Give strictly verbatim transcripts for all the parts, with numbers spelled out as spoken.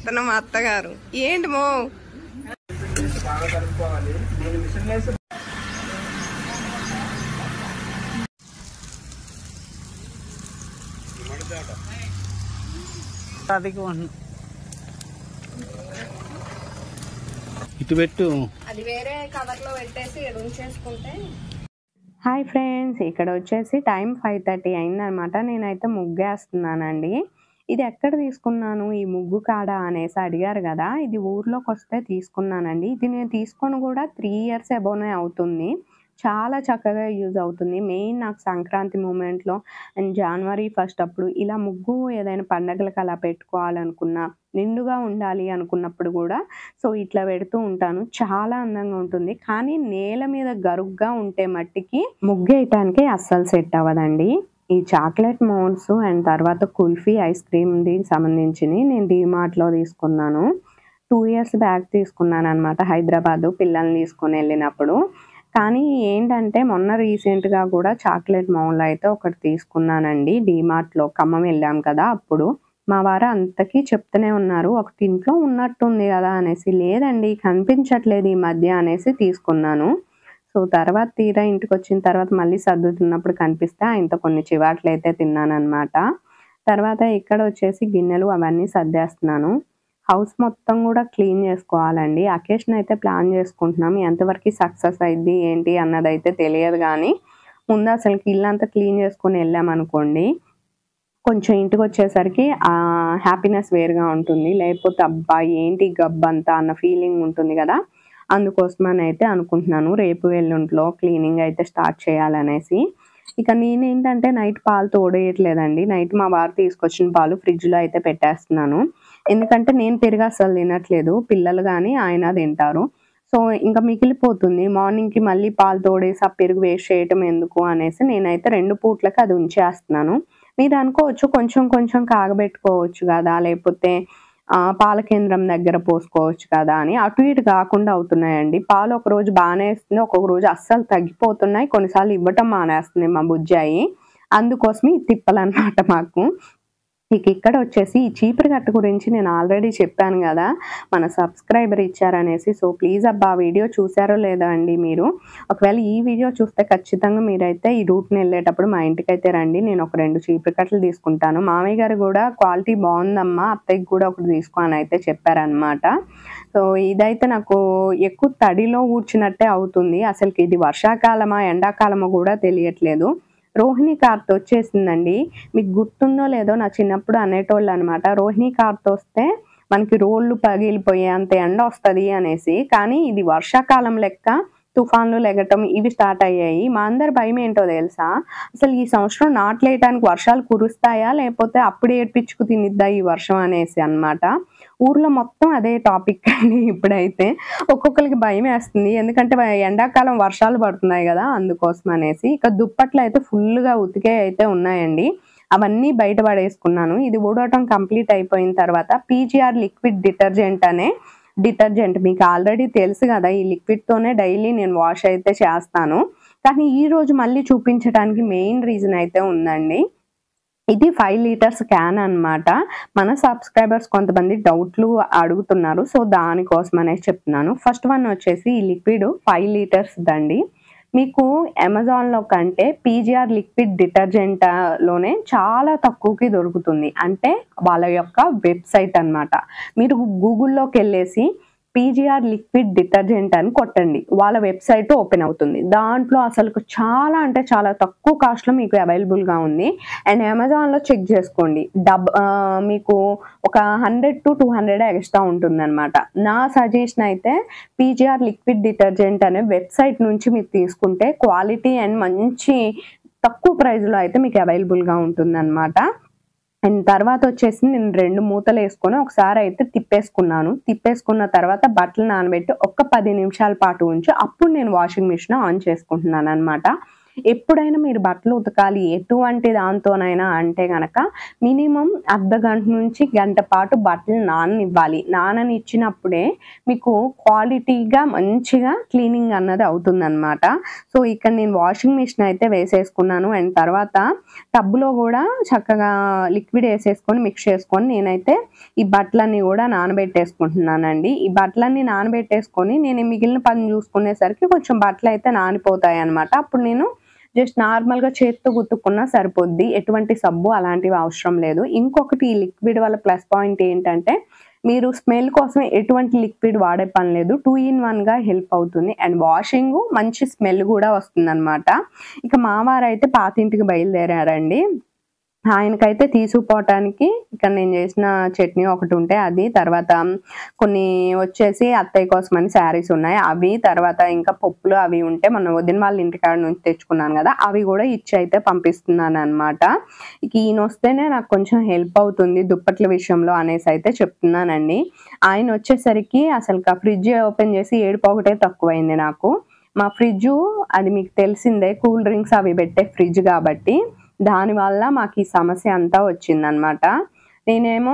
చేస్తున్నా మా అత్తగారు. ఏంటి మో ఇటు పెట్టు, అది వేరే కవర్ లో పెట్టేసి ఉంచేసుకుంటే. హాయ్ ఫ్రెండ్స్, ఇక్కడ వచ్చేసి టైం ఫైవ్ థర్టీ అయిందనమాట. నేనైతే ముగ్గేస్తున్నానండి. ఇది ఎక్కడ తీసుకున్నాను ఈ ముగ్గు కాడ అనేసి అడిగారు కదా, ఇది ఊర్లోకి వస్తే తీసుకున్నానండి. ఇది నేను తీసుకొని కూడా త్రీ ఇయర్స్ అబోనే అవుతుంది. చాలా చక్కగా యూజ్ అవుతుంది. మెయిన్ నాకు సంక్రాంతి మూమెంట్లో అండ్ జనవరి ఫస్ట్ అప్పుడు ఇలా ముగ్గు ఏదైనా పండగలకు అలా పెట్టుకోవాలనుకున్నా, నిండుగా ఉండాలి అనుకున్నప్పుడు కూడా సో ఇట్లా పెడుతూ ఉంటాను. చాలా అందంగా ఉంటుంది. కానీ నేల మీద గరుగ్గా ఉంటే మట్టికి ముగ్గు వేయటానికి అస్సలు సెట్ అవ్వదండి. ఈ చాక్లెట్ మోల్డ్స్ అండ్ తర్వాత కుల్ఫీ ఐస్ క్రీమ్ది సంబంధించినవి నేను డీమార్ట్లో తీసుకున్నాను. టూ ఇయర్స్ బ్యాక్ తీసుకున్నాను అనమాట, హైదరాబాదు పిల్లల్ని తీసుకొని వెళ్ళినప్పుడు. కానీ ఏంటంటే మొన్న రీసెంట్గా కూడా చాక్లెట్ మౌల్ అయితే ఒకటి తీసుకున్నానండి డీమార్ట్లో. ఖమ్మం వెళ్ళాం కదా అప్పుడు. మా వారు అంతకీ చెప్తూనే ఉన్నారు, ఒకటి ఇంట్లో ఉన్నట్టుంది కదా అనేసి. లేదండి కనిపించట్లేదు ఈ మధ్య అనేసి తీసుకున్నాను. సో తర్వాత తీరా ఇంటికి వచ్చిన తర్వాత మళ్ళీ సర్దుతున్నప్పుడు కనిపిస్తే ఆయనతో కొన్ని చివాట్లు అయితే తిన్నాను అనమాట. తర్వాత ఇక్కడ వచ్చేసి గిన్నెలు అవన్నీ సర్దేస్తున్నాను. హౌస్ మొత్తం కూడా క్లీన్ చేసుకోవాలండి. అకేషన్ అయితే ప్లాన్ చేసుకుంటున్నాం. ఎంతవరకు సక్సెస్ అయింది ఏంటి అన్నది అయితే తెలియదు, కానీ ముందు అసలుకి ఇల్లంతా క్లీన్ చేసుకొని వెళ్ళామనుకోండి కొంచెం ఇంటికి వచ్చేసరికి ఆ హ్యాపీనెస్ వేరుగా ఉంటుంది. లేకపోతే అబ్బా ఏంటి గబ్బంతా అన్న ఫీలింగ్ ఉంటుంది కదా, అందుకోసమని అయితే అనుకుంటున్నాను రేపు ఎల్లుంట్లో క్లీనింగ్ అయితే స్టార్ట్ చేయాలనేసి. ఇక నేనేంటంటే నైట్ పాలు తోడేయట్లేదండి. నైట్ మా వారు తీసుకొచ్చిన పాలు ఫ్రిడ్జ్లో అయితే పెట్టేస్తున్నాను. ఎందుకంటే నేను పెరుగు అసలు తినట్లేదు, పిల్లలు కానీ ఆయన తింటారు. సో ఇంకా మిగిలిపోతుంది, మార్నింగ్కి మళ్ళీ పాలు తోడేసి ఆ పెరుగు వేస్ట్ చేయటం ఎందుకు అనేసి నేనైతే రెండు పూట్లకి అది ఉంచేస్తున్నాను. మీరు అనుకోవచ్చు కొంచెం కొంచెం కాగబెట్టుకోవచ్చు కదా, లేకపోతే పాల కేంద్రం దగ్గర పోసుకోవచ్చు కదా అని. అటు ఇటు కాకుండా అవుతున్నాయండి. పాలు ఒక రోజు బాగానే వేస్తుంది, ఒక్కొక్క రోజు అస్సలు తగ్గిపోతున్నాయి, కొన్నిసార్లు ఇవ్వటం మానేస్తుంది మా బుజ్జాయి. అందుకోసమే ఇది తిప్పాలన్నమాట మాకు. ఇక ఇక్కడ వచ్చేసి ఈ చీపురు కట్ట గురించి నేను ఆల్రెడీ చెప్పాను కదా, మన సబ్స్క్రైబర్ ఇచ్చారనేసి. సో ప్లీజ్ అబ్బా ఆ వీడియో చూసారో లేదో అండి మీరు. ఒకవేళ ఈ వీడియో చూస్తే ఖచ్చితంగా మీరైతే ఈ రూట్ని వెళ్ళేటప్పుడు మా ఇంటికి అయితే రండి, నేను ఒక రెండు చీపురు కట్టలు తీసుకుంటాను. మామయ్య గారు కూడా క్వాలిటీ బాగుందమ్మా, అత్తయ్యకి కూడా ఒకటి తీసుకో అని అయితే చెప్పారనమాట. సో ఇదైతే నాకు ఎక్కువ తడిలో ఊడ్చినట్టే అవుతుంది. అసలుకి ఇది వర్షాకాలమా ఎండాకాలమా కూడా తెలియట్లేదు. రోహిణి కార్త్ వచ్చేసిందండి. మీకు గుర్తుందో లేదో, నా చిన్నప్పుడు అనేటోళ్ళు అనమాట, రోహిణి కార్త్ వస్తే మనకి రోళ్ళు పగిలిపోయే అంత ఎండ వస్తుంది అనేసి. కానీ ఇది వర్షాకాలం లెక్క తుఫాన్లు లెగటం ఇవి స్టార్ట్ అయ్యాయి. మా అందరి భయం ఏంటో తెలుసా, అసలు ఈ సంవత్సరం నాట్లేయటానికి వర్షాలు కురుస్తాయా లేకపోతే అప్పుడు ఏడ్పించుకు తినిద్దా ఈ వర్షం అనేసి అనమాట. ఊర్లో మొత్తం అదే టాపిక్ అండి ఇప్పుడైతే. ఒక్కొక్కరికి భయం వేస్తుంది, ఎందుకంటే ఎండాకాలం వర్షాలు పడుతున్నాయి కదా అందుకోసం అనేసి. ఇక దుప్పట్లు అయితే ఫుల్గా ఉతికే అయితే ఉన్నాయండి, అవన్నీ బయట పడేసుకున్నాను. ఇది ఊడటం కంప్లీట్ అయిపోయిన తర్వాత పీజీఆర్ లిక్విడ్ డిటర్జెంట్ అనే డిటర్జెంట్ మీకు ఆల్రెడీ తెలుసు కదా, ఈ లిక్విడ్తోనే డైలీ నేను వాష్ అయితే చేస్తాను. కానీ ఈరోజు మళ్ళీ చూపించడానికి మెయిన్ రీజన్ అయితే ఉందండి. ఇది ఫైవ్ లీటర్స్ క్యాన్ అనమాట. మన సబ్స్క్రైబర్స్ కొంతమంది డౌట్లు అడుగుతున్నారు, సో దానికోసం అనేసి చెప్తున్నాను. ఫస్ట్ వన్ వచ్చేసి ఈ లిక్విడ్ ఫైవ్ లీటర్స్ దండి. మీకు అమెజాన్లో కంటే పీజీఆర్ లిక్విడ్ డిటర్జెంట్లోనే చాలా తక్కువకి దొరుకుతుంది. అంటే వాళ్ళ యొక్క వెబ్సైట్ అనమాట. మీరు గూగుల్లోకి వెళ్ళేసి పీజీఆర్ లిక్విడ్ డిటర్జెంట్ అని కొట్టండి, వాళ్ళ వెబ్సైట్ ఓపెన్ అవుతుంది. దాంట్లో అసలు చాలా అంటే చాలా తక్కువ కాస్ట్లో మీకు అవైలబుల్గా ఉంది. అండ్ అమెజాన్లో చెక్ చేసుకోండి, డబ్ మీకు ఒక hundred to two hundred extra ఉంటుంది అనమాట. నా సజెషన్ అయితే పీజీఆర్ లిక్విడ్ డిటర్జెంట్ అనే వెబ్సైట్ నుంచి మీరు తీసుకుంటే క్వాలిటీ అండ్ మంచి తక్కువ ప్రైస్లో అయితే మీకు అవైలబుల్గా ఉంటుంది అనమాట. అండ్ తర్వాత వచ్చేసి నేను రెండు మూతలు వేసుకొని ఒకసారి అయితే తిప్పేసుకున్నాను. తిప్పేసుకున్న తర్వాత బట్టలు నానబెట్టి ఒక్క పది నిమిషాల పాటు ఉంచి అప్పుడు నేను వాషింగ్ మిషన్ ఆన్ చేసుకుంటున్నాను అనమాట. ఎప్పుడైనా మీరు బట్టలు ఉతకాలి ఎటువంటి దాంతోనైనా అంటే గనక మినిమం అర్ధ గంట నుంచి గంట పాటు బట్టలు నాననివ్వాలి. నాననిచ్చినప్పుడే మీకు క్వాలిటీగా మంచిగా క్లీనింగ్ అన్నది అవుతుందనమాట. సో ఇక్కడ నేను వాషింగ్ మిషన్ అయితే వేసేసుకున్నాను. అండ్ తర్వాత టబ్లో కూడా చక్కగా లిక్విడ్ వేసేసుకొని మిక్స్ చేసుకొని నేనైతే ఈ బట్టలన్నీ కూడా నానబెట్టేసుకుంటున్నానండి. ఈ బట్టలన్నీ నానబెట్టేసుకొని నేను మిగిలిన పని చూసుకునేసరికి కొంచెం బట్టలు అయితే నానిపోతాయి అనమాట. అప్పుడు నేను జస్ట్ నార్మల్గా చేత్తో గుత్తుకున్నా సరిపోద్ది. ఎటువంటి సబ్బు అలాంటివి అవసరం లేదు. ఇంకొకటి ఈ లిక్విడ్ వల్ల ప్లస్ పాయింట్ ఏంటంటే మీరు స్మెల్ కోసం ఎటువంటి లిక్విడ్ వాడే పని లేదు. టూ ఇన్ వన్గా హెల్ప్ అవుతుంది. అండ్ వాషింగ్ మంచి స్మెల్ కూడా వస్తుందన్నమాట. ఇక మా వారైతే పాతింటికి బయలుదేరారండి. ఆయనకైతే తీసుకుపోవటానికి ఇక్కడ నేను చేసిన చట్నీ ఒకటి ఉంటే అది, తర్వాత కొన్ని వచ్చేసి అత్తయ్య కోసమని శారీస్ ఉన్నాయి అవి, తర్వాత ఇంకా పప్పులు అవి ఉంటే మన వదిన వాళ్ళ ఇంటికాడ నుంచి తెచ్చుకున్నాను కదా అవి కూడా ఇచ్చి అయితే పంపిస్తున్నాను అనమాట. ఇక ఈయన వస్తేనే నాకు కొంచెం హెల్ప్ అవుతుంది దుప్పట్ల విషయంలో అనేసి అయితే చెప్తున్నానండి. ఆయన వచ్చేసరికి అసలు ఫ్రిడ్జ్ ఓపెన్ చేసి ఏడుపు ఒకటే తక్కువైంది నాకు. మా ఫ్రిడ్జు అది మీకు తెలిసిందే, కూల్ డ్రింక్స్ అవి పెట్టే ఫ్రిడ్జ్ కాబట్టి దానివల్ల మాకు ఈ సమస్య అంతా వచ్చిందనమాట. నేనేమో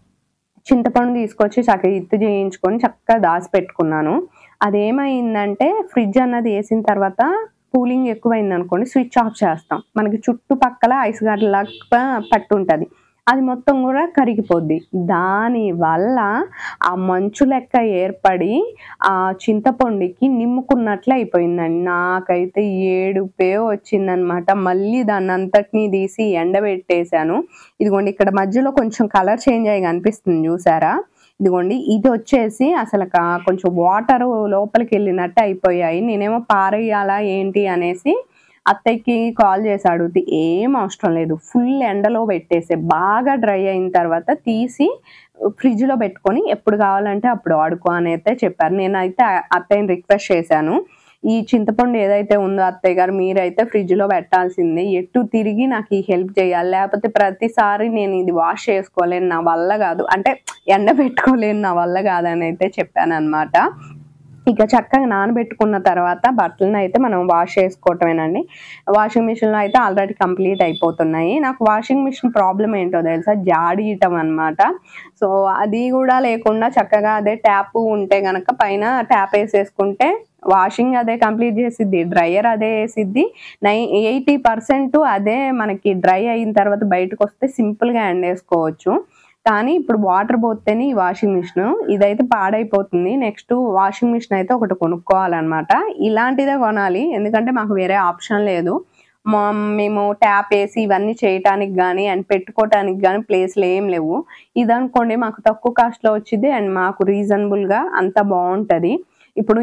చింతపండు తీసుకొచ్చి చక్కగా ఇత్తు చేయించుకొని చక్కగా దాచిపెట్టుకున్నాను. అదేమైందంటే ఫ్రిడ్జ్ అన్నది వేసిన తర్వాత కూలింగ్ ఎక్కువైంది అనుకోండి స్విచ్ ఆఫ్ చేస్తాం, మనకి చుట్టుపక్కల ఐస్ గడ్డలాగా పట్టుంటుంది, అది మొత్తం కూడా కరిగిపోద్ది. దానివల్ల ఆ మంచు లెక్క ఏర్పడి ఆ చింతపండుకి నిమ్ముకున్నట్లు అయిపోయిందండి. నాకైతే ఏడుపే వచ్చిందనమాట. మళ్ళీ దాన్ని అంతటినీ తీసి ఎండబెట్టేశాను. ఇదిగోండి ఇక్కడ మధ్యలో కొంచెం కలర్ చేంజ్ అయ్యి కనిపిస్తుంది చూసారా, ఇదిగోండి ఇది వచ్చేసి అసలు కొంచెం వాటర్ లోపలికి వెళ్ళినట్టు అయిపోయాయి. నేనేమో పారేయాలా ఏంటి అనేసి అత్తయ్యకి కాల్ చేసి అడుగుతే ఏం అవసరం లేదు, ఫుల్ ఎండలో పెట్టేసి బాగా డ్రై అయిన తర్వాత తీసి ఫ్రిడ్జ్లో పెట్టుకొని ఎప్పుడు కావాలంటే అప్పుడు వాడుకో అని అయితే చెప్పారు. నేనైతే అత్తయ్యని రిక్వెస్ట్ చేశాను, ఈ చింతపండు ఏదైతే ఉందో అత్తయ్య గారు మీరైతే ఫ్రిడ్జ్లో పెట్టాల్సిందే, ఎటు తిరిగి నాకు ఈ హెల్ప్ చేయాలి, లేకపోతే ప్రతిసారి నేను ఇది వాష్ చేసుకోలేను, నా వల్ల కాదు, అంటే ఎండ పెట్టుకోలేను, నా వల్ల కాదని అయితే చెప్పాను అనమాట. ఇక చక్కగా నానబెట్టుకున్న తర్వాత బట్టలను అయితే మనం వాష్ చేసుకోవటమేనండి. వాషింగ్ మిషన్లో అయితే ఆల్రెడీ కంప్లీట్ అయిపోతున్నాయి. నాకు వాషింగ్ మిషన్ ప్రాబ్లం ఏంటో తెలుసా, జాడియటం అనమాట. సో అది కూడా లేకుండా చక్కగా అదే ట్యాప్ ఉంటే కనుక పైన ట్యాప్ వేసేసుకుంటే వాషింగ్ అదే కంప్లీట్ చేసిద్ది, డ్రైయర్ అదే వేసిద్ది, నై ఎయిటీ పర్సెంట్ అదే మనకి డ్రై అయిన తర్వాత బయటకు వస్తే సింపుల్గా ఎండేసుకోవచ్చు. కానీ ఇప్పుడు వాటర్ పోతేనే ఈ వాషింగ్ మిషన్ ఇదైతే పాడైపోతుంది. నెక్స్ట్ వాషింగ్ మిషన్ అయితే ఒకటి కొనుక్కోవాలన్నమాట. ఇలాంటిదే కొనాలి, ఎందుకంటే మాకు వేరే ఆప్షన్ లేదు. మా మేము ట్యాప్ వేసి ఇవన్నీ చేయటానికి కానీ అండ్ పెట్టుకోవటానికి కానీ ప్లేస్లు ఏం లేవు. ఇదనుకోండి మాకు తక్కువ కాస్ట్లో వచ్చింది అండ్ మాకు రీజనబుల్గా అంత బాగుంటుంది. ఇప్పుడు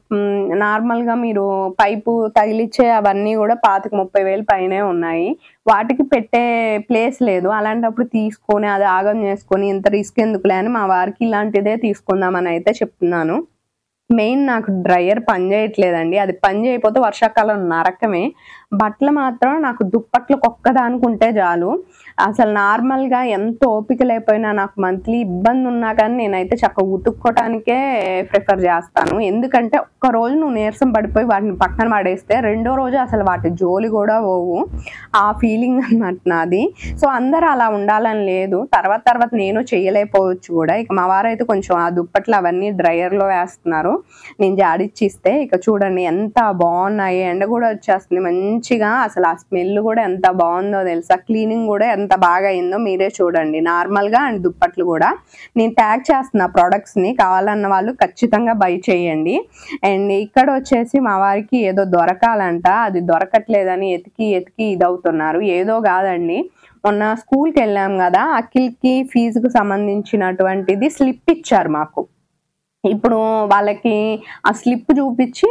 నార్మల్గా మీరు పైపు తగిలిచ్చే అవన్నీ కూడా పాతిక ముప్పై వేలు పైనే ఉన్నాయి, వాటికి పెట్టే ప్లేస్ లేదు. అలాంటప్పుడు తీసుకొని అది ఆగం చేసుకొని ఇంత రిస్క్ ఎందుకులే అని మా వారికి ఇలాంటిదే తీసుకుందామని అయితే చెప్తున్నాను. మెయిన్ నాకు డ్రైయర్ పని చేయట్లేదండి, అది పని చేయకపోతే వర్షాకాలం నరకమే. బట్టలు మాత్రం నాకు దుప్పట్లకు ఒక్కదానికి ఉంటే చాలు. అసలు నార్మల్గా ఎంత ఓపిక లేకపోయినా నాకు మంత్లీ ఇబ్బంది ఉన్నా కానీ నేనైతే చక్కగా ఉతుక్కోవటానికే ప్రిఫర్ చేస్తాను. ఎందుకంటే ఒక్క రోజు నువ్వు నీరసం పడిపోయి వాటిని పక్కన పడేస్తే రెండో రోజు అసలు వాటి జోలి కూడా పోవు, ఆ ఫీలింగ్ అన్నమాట నాది. సో అందరూ అలా ఉండాలని లేదు, తర్వాత తర్వాత నేను చేయలేకపోవచ్చు కూడా. ఇక మా వారైతే కొంచెం ఆ దుప్పట్లు అవన్నీ డ్రైయర్లో వేస్తున్నారు, నేను జాడిచ్చిస్తే. ఇక చూడండి ఎంత బాగున్నాయి, ఎండ కూడా వచ్చేస్తుంది మంచిగా, అసలు ఆ స్మెల్ కూడా ఎంత బాగుందో తెలుసా, క్లీనింగ్ కూడా ఎంత బాగా అయిందో మీరే చూడండి. నార్మల్గా అండ్ దుప్పట్లు కూడా నేను ట్యాగ్ చేస్తున్న ప్రొడక్ట్స్ని, కావాలన్న వాళ్ళు ఖచ్చితంగా బై చేయండి. అండ్ ఇక్కడ వచ్చేసి మా వారికి ఏదో దొరకాలంట, అది దొరకట్లేదని ఎతికి ఎతికి ఇదవుతున్నారు. ఏదో కాదండి, మొన్న స్కూల్కి వెళ్ళాం కదా, అఖిల్కి ఫీజుకు సంబంధించినటువంటిది స్లిప్ ఇచ్చారు మాకు. ఇప్పుడు వాళ్ళకి ఆ స్లిప్ చూపించి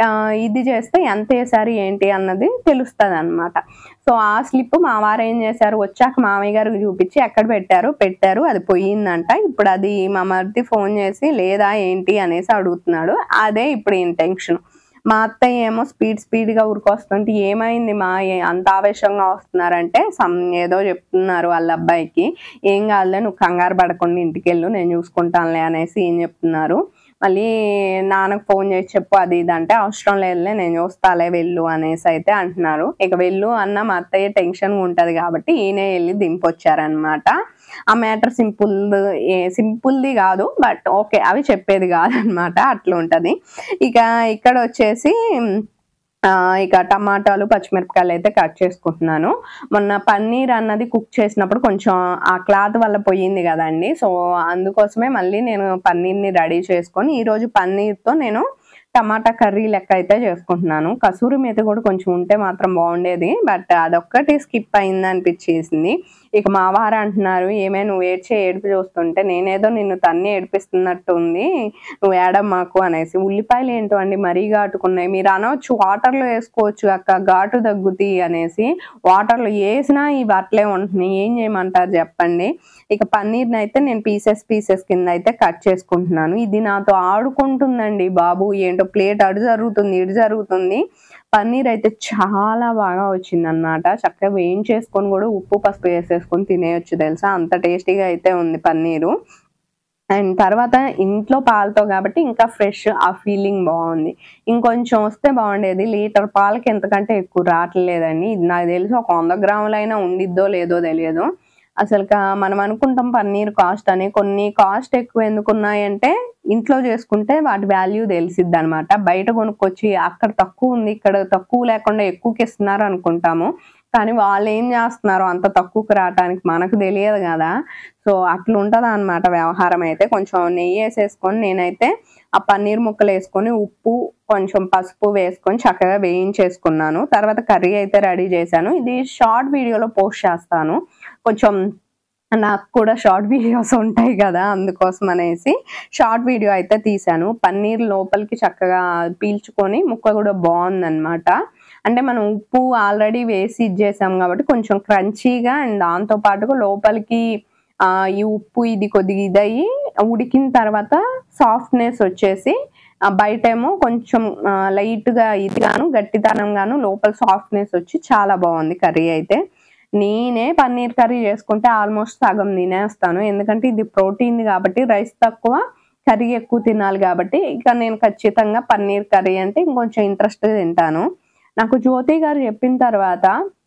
ఇది చేస్తే ఎంత వేసారు ఏంటి అన్నది తెలుస్తుంది అనమాట. సో ఆ స్లిప్ మా వారు ఏం చేశారు, వచ్చాక మామయ్య గారికి చూపించి ఎక్కడ పెట్టారు పెట్టారు అది పోయిందంట. ఇప్పుడు అది మా మరిది ఫోన్ చేసి లేదా ఏంటి అనేసి అడుగుతున్నాడు. అదే ఇప్పుడు ఇంటెన్షన్. మా అత్తయ్య ఏమో స్పీడ్ స్పీడ్గా ఊరుకొస్తుంటే ఏమైంది మా అంత ఆవేశంగా వస్తున్నారంటే సమ్ ఏదో చెప్తున్నారు వాళ్ళ అబ్బాయికి. ఏం కాదులే నువ్వు కంగారు పడకుండా ఇంటికి వెళ్ళు నేను చూసుకుంటానులే అనేసి ఏం చెప్తున్నారు. మళ్ళీ నాన్నకు ఫోన్ చేసి చెప్పు అది ఇది అంటే అవసరం లేదులే నేను చూస్తాలే వెళ్ళు అనేసి అయితే అంటున్నారు. ఇక వెళ్ళు అన్న మా అత్తయ్య టెన్షన్ ఉంటది కాబట్టి ఈయనే వెళ్ళి దింపొచ్చారనమాట. ఆ మ్యాటర్ సింపుల్ సింపుల్ది కాదు, బట్ ఓకే అవి చెప్పేది కాదనమాట, అట్లా ఉంటది. ఇక ఇక్కడ వచ్చేసి ఇక టమాటాలు పచ్చిమిరపకాయలు అయితే కట్ చేసుకుంటున్నాను. మొన్న పన్నీర్ అన్నది కుక్ చేసినప్పుడు కొంచెం ఆ క్లాత్ వల్ల పోయింది కదండి, సో అందుకోసమే మళ్ళీ నేను పన్నీర్ని రెడీ చేసుకొని ఈరోజు పన్నీర్తో నేను టమాటా కర్రీ లెక్క అయితే చేసుకుంటున్నాను. కసూరి మేతి కూడా కొంచెం ఉంటే మాత్రం బాగుండేది, బట్ అదొక్కటి స్కిప్ అయింది అనిపించేసింది. ఇక మా వారు అంటున్నారు, ఏమే నువ్వు ఏడ్చే ఏడుపు చూస్తుంటే నేనేదో నిన్ను తన్ని ఏడిపిస్తున్నట్టు ఉంది, నువ్వు ఏడమ్మాకు అనేసి. ఉల్లిపాయలు ఏంటో అండి మరీ ఘాటుకున్నాయి, మీరు అనవచ్చు వాటర్లో వేసుకోవచ్చు అక్క ఘాటు తగ్గుతాయి అనేసి. వాటర్లో వేసినా ఇవి అట్లే ఉంటున్నాయి, ఏం చేయమంటారు చెప్పండి. ఇక పన్నీర్ని అయితే నేను పీసెస్ పీసెస్ కింద అయితే కట్ చేసుకుంటున్నాను. ఇది నాతో ఆడుకుంటుందండి బాబు, ఏంటో ప్లేట్ అడు జరుగుతుంది ఇటు జరుగుతుంది. పన్నీర్ అయితే చాలా బాగా వచ్చింది అనమాట. చక్కగా వేయించేసుకొని కూడా ఉప్పు పసుపు వేసేసుకొని తినేయొచ్చు తెలుసా, అంత టేస్టీగా అయితే ఉంది పన్నీరు. అండ్ తర్వాత ఇంట్లో పాలతో కాబట్టి ఇంకా ఫ్రెష్ ఆ ఫీలింగ్ బాగుంది. ఇంకొంచెం వస్తే బాగుండేది, లీటర్ పాలకి ఎంతకంటే ఎక్కువ రావట్లేదండి. ఇది నాకు తెలిసి ఒక వంద గ్రాములైనా ఉండిద్దో లేదో తెలియదు. అసలు మనం అనుకుంటాం పన్నీర్ కాస్ట్ అని, కొన్ని కాస్ట్ ఎక్కువ ఎందుకున్నాయంటే ఇంట్లో చేసుకుంటే వాటి వాల్యూ తెలిసిద్ది అనమాట. బయట కొనుక్కొచ్చి అక్కడ తక్కువ ఉంది ఇక్కడ తక్కువ లేకుండా ఎక్కువకి ఇస్తున్నారు అనుకుంటాము, కానీ వాళ్ళు ఏం చేస్తున్నారు అంత తక్కువకి రావటానికి మనకు తెలియదు కదా. సో అట్లా ఉంటుంది అనమాట వ్యవహారం. అయితే కొంచెం నెయ్యి వేసేసుకొని నేనైతే ఆ పన్నీర్ ముక్కలు వేసుకొని ఉప్పు కొంచెం పసుపు వేసుకొని చక్కగా వేయించేసుకున్నాను. తర్వాత కర్రీ అయితే రెడీ చేశాను. ఇది షార్ట్ వీడియోలో పోస్ట్ చేస్తాను, కొంచెం నాకు కూడా షార్ట్ వీడియోస్ ఉంటాయి కదా అందుకోసం అనేసి షార్ట్ వీడియో అయితే తీసాను. పన్నీర్ లోపలికి చక్కగా పీల్చుకొని ముక్క కూడా బాగుందన్నమాట. అంటే మనం ఉప్పు ఆల్రెడీ వేసి ఇచ్చేసాం కాబట్టి కొంచెం క్రంచీగా, అండ్ దాంతో పాటుగా లోపలికి ఆ ఈ ఉప్పు ఇది కొద్దిగా ఇదయ్యి ఉడికిన తర్వాత సాఫ్ట్నెస్ వచ్చేసి బయట ఏమో కొంచెం లైట్ గా ఇదిగాను గట్టితనంగాను లోపల సాఫ్ట్నెస్ వచ్చి చాలా బాగుంది కర్రీ అయితే. నేనే పన్నీర్ కర్రీ చేసుకుంటే ఆల్మోస్ట్ సగం తినేస్తాను, ఎందుకంటే ఇది ప్రోటీన్ కాబట్టి రైస్ తక్కువ కర్రీ ఎక్కువ తినాలి కాబట్టి ఇక నేను ఖచ్చితంగా పన్నీర్ కర్రీ అంటే ఇంకొంచెం ఇంట్రెస్ట్గా తింటాను. నాకు జ్యోతి గారు చెప్పిన తర్వాత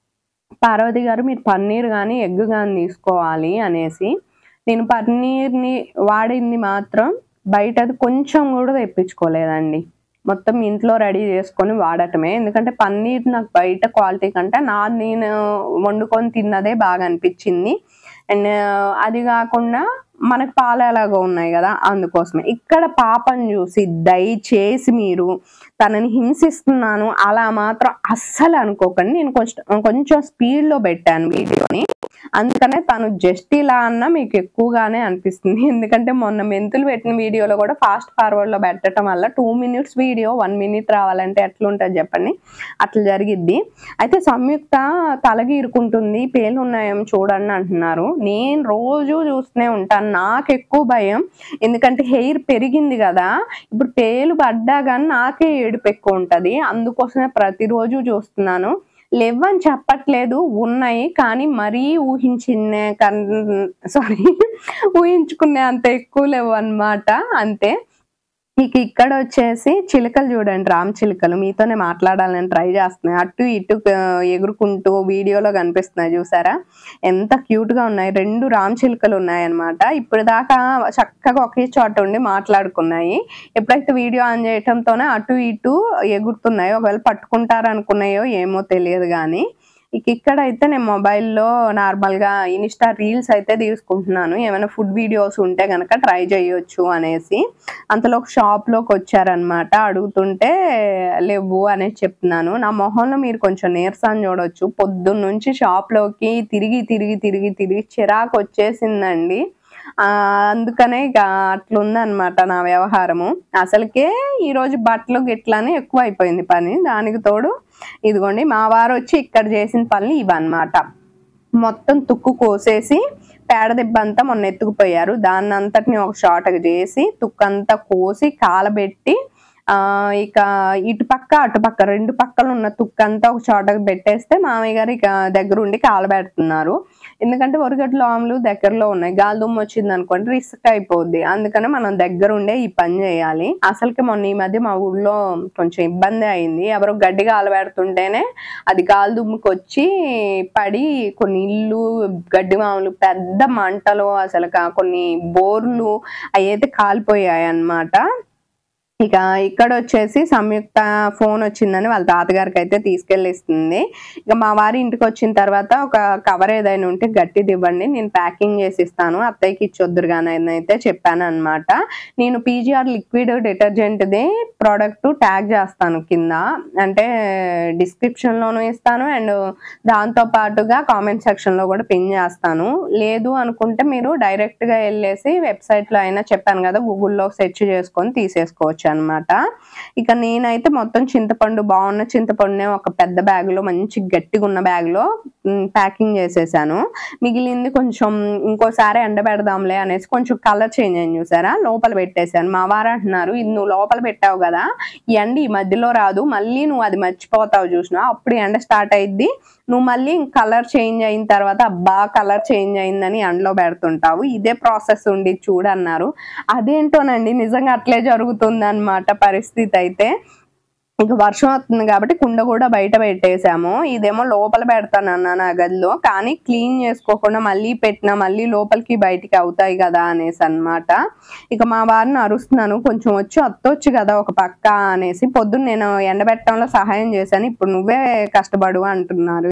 పార్వతి గారు మీరు పన్నీర్ కానీ ఎగ్ కానీ తీసుకోవాలి అనేసి, నేను పన్నీర్ని వాడింది మాత్రం బయటది కొంచెం కూడా తెప్పించుకోలేదండి, మొత్తం ఇంట్లో రెడీ చేసుకొని వాడటమే. ఎందుకంటే పన్నీర్ నాకు బయట క్వాలిటీ కంటే నా నేను వండుకొని తిన్నదే బాగా అనిపించింది. అండ్ అది కాకుండా మనకు పాలు ఎలాగో ఉన్నాయి కదా అందుకోసమే. ఇక్కడ పాపను చూసి దయచేసి మీరు తనని హింసిస్తున్నాను అలా మాత్రం అస్సలు అనుకోకండి. నేను కొంచెం కొంచెం స్పీడ్లో పెట్టాను వీడియోని, అందుకనే తను జస్ట్ ఇలా అన్నా మీకు ఎక్కువగానే అనిపిస్తుంది. ఎందుకంటే మొన్న మెంతులు పెట్టిన వీడియోలో కూడా ఫాస్ట్ ఫార్వర్డ్లో పెట్టడం వల్ల two minutes video one minute రావాలంటే ఎట్లుంటుంది చెప్పండి, అట్లా జరిగిద్ది. అయితే సంయుక్త తలగీరుకుంటుంది పేలు ఉన్నాయేమో చూడండి అంటున్నారు. నేను రోజు చూస్తూనే ఉంటాను, నాకు ఎక్కువ భయం, ఎందుకంటే హెయిర్ పెరిగింది కదా ఇప్పుడు పేలు పడ్డా కానీ నాకే ఏడుపు ఎక్కువ ఉంటుంది, అందుకోసమే ప్రతిరోజు చూస్తున్నాను. లేవని చెప్పట్లేదు, ఉన్నాయి, కానీ మరీ ఊహించిన సారీ ఊహించుకునే అంత ఎక్కువ లేవు అన్నమాట, అంతే. ఇక ఇక్కడ వచ్చేసి చిలుకలు చూడండి, రామ్ చిలుకలు మీతోనే మాట్లాడాలని ట్రై చేస్తున్నాయి, అటు ఇటు ఎగురుకుంటూ వీడియోలో కనిపిస్తున్నాయి చూసారా ఎంత క్యూట్ గా ఉన్నాయి. రెండు రామ్ చిలుకలు ఉన్నాయి అన్నమాట. ఇప్పుడు దాకా చక్కగా ఒకే చోట ఉండి మాట్లాడుకున్నాయి, ఎప్పుడైతే వీడియో ఆన్ చేయటంతోనే అటు ఇటు ఎగురుతున్నాయో, ఒకవేళ పట్టుకుంటారు అనుకున్నాయో ఏమో తెలియదు కానీ. ఇక ఇక్కడైతే నేను మొబైల్లో నార్మల్గా ఇన్స్టా రీల్స్ అయితే తీసుకుంటున్నాను, ఏమైనా ఫుడ్ వీడియోస్ ఉంటే కనుక ట్రై చేయొచ్చు అనేసి. అంతలో షాప్లోకి వచ్చారనమాట, అడుగుతుంటే లేవు అనేసి చెప్తున్నాను. నా మొహంలో మీరు కొంచెం నీరసం చూడొచ్చు, పొద్దున్న నుంచి షాప్లోకి తిరిగి తిరిగి తిరిగి తిరిగి చిరాకు వచ్చేసిందండి. ఆ అందుకనే ఇక అట్లుందనమాట నా వ్యవహారము. అసలుకే ఈరోజు బట్టలు గిట్లని ఎక్కువ అయిపోయింది పని, దానికి తోడు ఇదిగోండి మా వారు వచ్చి ఇక్కడ చేసిన పనులు ఇవన్నమాట. మొత్తం తుక్కు కోసేసి పేడ దిబ్బ అంతా మొన్న ఎత్తుకుపోయారు, దాన్ని అంతటిని ఒక షార్ట్గా చేసి తుక్కంతా కోసి కాలబెట్టి ఆ ఇక ఇటు పక్క అటు పక్క రెండు పక్కలు ఉన్న తుక్కంతా ఒక చోటకి పెట్టేస్తే మామయ్య గారు ఇక దగ్గరుండి కాలబెడుతున్నారు. ఎందుకంటే వరిగడ్ల ఆములు దగ్గరలో ఉన్నాయి, గాలి దుమ్ము వచ్చింది అనుకోండి రిస్క్ అయిపోద్ది. అందుకని మనం దగ్గర ఉండే ఈ పని చేయాలి. అసలుకి మొన్న ఈ మధ్య మా ఊళ్ళో కొంచెం ఇబ్బంది అయింది. ఎవరో గడ్డి కాలబెడుతుంటేనే అది గాలి దుమ్ముకి వచ్చి పడి కొన్ని ఇల్లు గడ్డి మామూలు పెద్ద మంటలు, అసలు కొన్ని బోర్లు అవి అయితే కాలిపోయాయి అన్నమాట. ఇక ఇక్కడ వచ్చేసి సంయుక్త ఫోన్ వచ్చిందని వాళ్ళ తాతగారికి అయితే తీసుకెళ్ళిస్తుంది. ఇక మా వారి ఇంటికి వచ్చిన తర్వాత ఒక కవర్ ఏదైనా ఉంటే గట్టిది ఇవ్వండి, నేను ప్యాకింగ్ చేసి ఇస్తాను, అత్తయ్యకి ఇచ్చొద్దురు కానీ అయితే చెప్పాను అనమాట. నేను పీజీఆర్ లిక్విడ్ డిటర్జెంట్ది ప్రోడక్ట్ ట్యాగ్ చేస్తాను కింద, అంటే డిస్క్రిప్షన్లోనూ ఇస్తాను అండ్ దాంతో పాటుగా కామెంట్ సెక్షన్లో కూడా పిన్ చేస్తాను. లేదు అనుకుంటే మీరు డైరెక్ట్గా వెళ్ళేసి వెబ్సైట్లో అయినా చెప్పాను కదా గూగుల్లో సెర్చ్ చేసుకొని తీసేసుకోవచ్చు అనమాట. ఇక నేనైతే మొత్తం చింతపండు, బాగున్న చింతపండునే ఒక పెద్ద బ్యాగ్ లో మంచి గట్టిగా ఉన్న బ్యాగ్ లో ప్యాకింగ్ చేసేసాను. మిగిలింది కొంచెం ఇంకోసారి ఎండబెడదాంలే అనేసి కొంచెం కలర్ చేంజ్ అయింది చూసారా, లోపల పెట్టేశాను. మా వారు అంటున్నారు ఇది నువ్వు లోపల పెట్టావు కదా ఈ ఎండ ఈ మధ్యలో రాదు, మళ్ళీ నువ్వు అది మర్చిపోతావు చూసినా అప్పుడు ఎండ స్టార్ట్ అయింది, నువ్వు మళ్ళీ కలర్ చేంజ్ అయిన తర్వాత అబ్బా కలర్ చేంజ్ అయిందని ఎండలో పెడుతుంటావు, ఇదే ప్రాసెస్ ఉండి చూడన్నారు. అదేంటోనండి నిజంగా అట్లే జరుగుతుంది అన్నమాట పరిస్థితి. అయితే ఇక వర్షం వస్తుంది కాబట్టి కుండ కూడా బయట పెట్టేసాము, ఇదేమో లోపల పెడతానన్నాను ఆ గదిలో, కానీ క్లీన్ చేసుకోకుండా మళ్ళీ పెట్టినా మళ్ళీ లోపలికి బయటికి అవుతాయి కదా అనేసి అన్నమాట. ఇక మా వారిని అరుస్తున్నాను, కొంచెం వచ్చి అత్తొచ్చు కదా ఒక పక్క అనేసి. పొద్దున్న నేను ఎండబెట్టడంలో సహాయం చేశాను, ఇప్పుడు నువ్వే కష్టపడు అంటున్నారు.